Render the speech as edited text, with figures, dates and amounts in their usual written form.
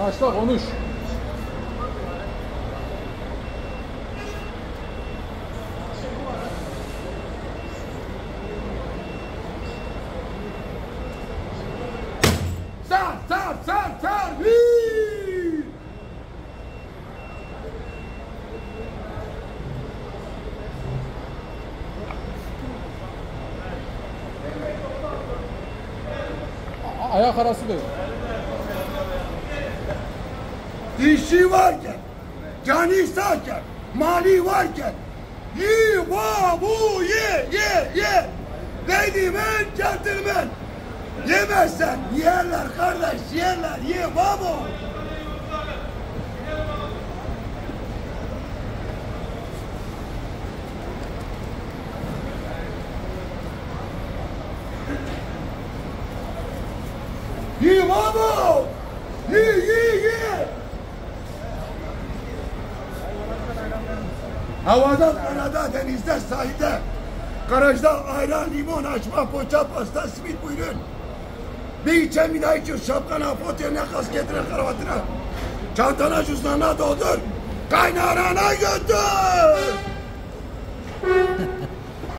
Başla konuş. Sar sar sar sar. Hii! Ayak arası değil. Dişi varken, cani sağken, mali varken, ye, va, bu, ye. Lady man, gentleman. Yemezsen yerler kardeş, yerler, ye, va, bu. Ye, va, bu. Ye. Havada, karada, denizde, sahilde, garajda ayran, limon, açma, poğaça, pasta, simit buyurun. Bir içen bir daha içiyor, şapkana, potyerine, kasketine, kravatına. Çantana, cüzdanına doldur, kaynarana götür.